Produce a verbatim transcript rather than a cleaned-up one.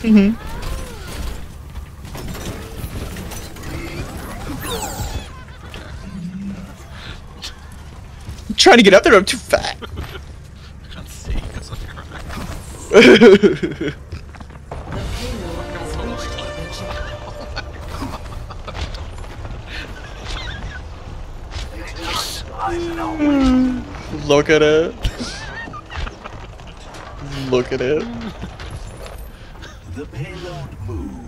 Mm-hmm. I'm trying to get up there, I'm too fat. I can't see because of your Look at it. Look at it. The payload moves.